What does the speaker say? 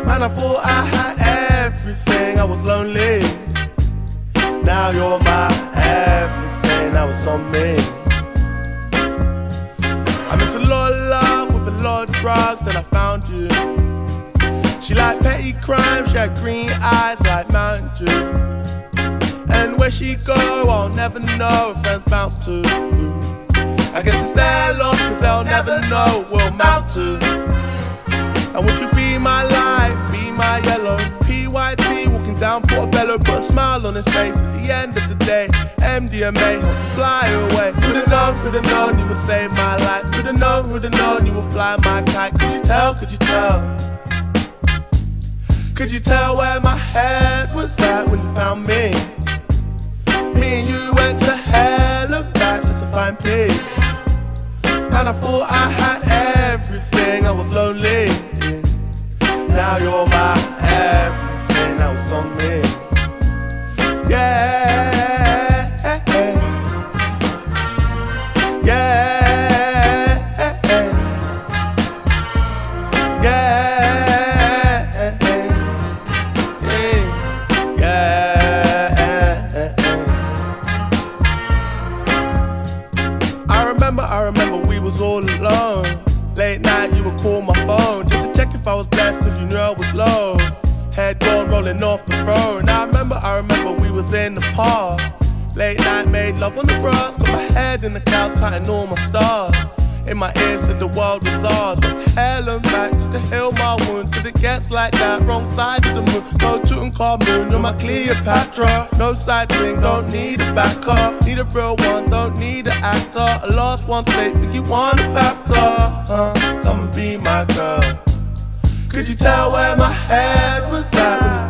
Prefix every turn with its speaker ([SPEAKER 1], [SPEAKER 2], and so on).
[SPEAKER 1] Man, I thought I had everything, I was lonely. Now you're my everything, now it's on me. I miss a lot of love with a lot of drugs, then I found you. She liked petty crime, she had green eyes like Mountain Dew. And where she go, I'll never know, her friends bounce to. I guess it's their loss, cause they'll never know what we'll amount to. And would you be my light, be my yellow? PYT walking down Portobello, put a smile on his face. At the end of the day, MDMA helped to fly away. Who'da known you would save my life? Who'da known you would fly my kite? Could you tell, could you tell? Could you tell where my head was at when you found me? Me and you went to hell and back just to find peace. Man, I thought I had everything, I was lonely. Now you're my everything, now it's on me. Yeah, yeah, yeah, I remember we was all alone. Late night you would call my phone just to check if I was blessed, cause you knew I was low. Head gone rolling off the throne. I remember we was in the park. Late night made love on the grass. Got my head in the clouds counting all my stars. In my ears said the world was ours. Went to hell and back just to heal my wounds. Cause it gets like that, wrong side of the moon. No Tutankhamun, you're my Cleopatra. No side thing, don't need a backer. Need a real one, don't need an actor. A lost one safe, think you want a BAFTA. Come and be my girl. Could you tell where my head was at when you